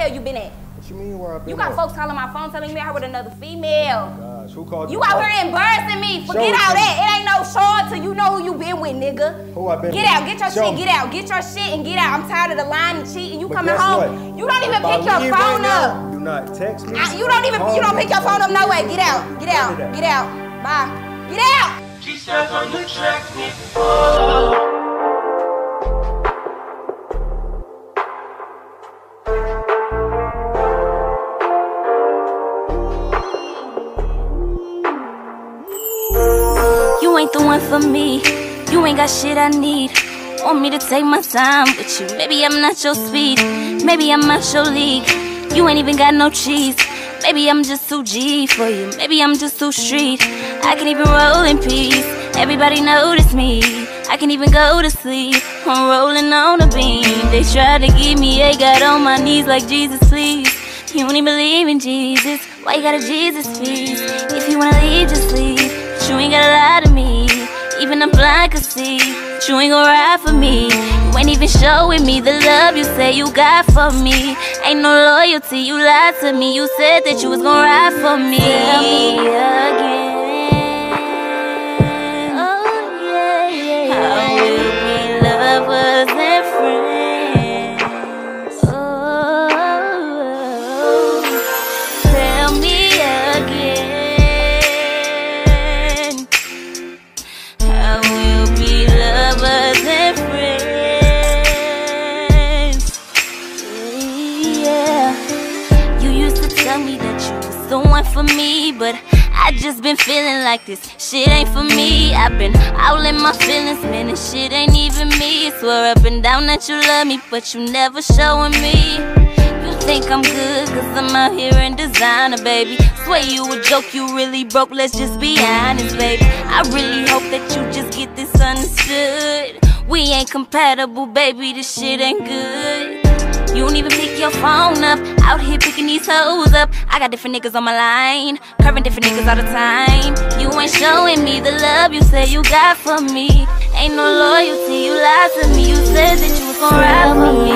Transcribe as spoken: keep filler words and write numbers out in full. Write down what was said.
hell you been at? What you mean where I been You got at? folks calling my phone telling me out here with another female. Oh gosh, who called you? You out here embarrassing me. Forget all that. It ain't no short till you know who you been with, nigga. Who I been Get with? out, get your Show shit, me. get out. Get your shit and get out. I'm tired of the lying and cheating. You But coming guess home. what? You don't even If I pick your leave phone right up. now, you not text me. I, you don't even, you don't pick your phone up no way. Get out, get out, get out. Bye. Get out. She stuck on the track before. You ain't the one for me. You ain't got shit I need. Want me to take my time with you. Maybe I'm not your speed. Maybe I'm not your league. You ain't even got no cheese. Maybe I'm just too G for you. Maybe I'm just too street. I can even roll in peace. Everybody notice me. I can even go to sleep. I'm rolling on a beam. They try to give me a God on my knees like Jesus, please. You don't even believe in Jesus. Why you got a Jesus feast? If you wanna leave, just leave. But you ain't gotta lie to me. Even a blind could see. But you ain't gon' ride for me. You ain't even showing me the love you say you got for me. Ain't no loyalty, you lied to me. You said that you was gon' ride for me. Tell me again. Oh yeah, yeah. How will we lovers and friends? Oh, tell me again. How will we lovers and friends? Yeah. You used to tell me that you was the one for me, but I just been feeling like this shit ain't for me. I've been out in my feelings, man, this shit ain't even me. Swear up and down that you love me, but you never showing me. You think I'm good, cause I'm out here in designer, baby. Swear you a joke, you really broke, let's just be honest, baby. I really hope that you just get this understood. We ain't compatible, baby, this shit ain't good. You don't even pick your phone up. Out here picking these hoes up. I got different niggas on my line, curving different niggas all the time. You ain't showing me the love you say you got for me. Ain't no loyalty, you lied to me. You said that you was gon' ride for me.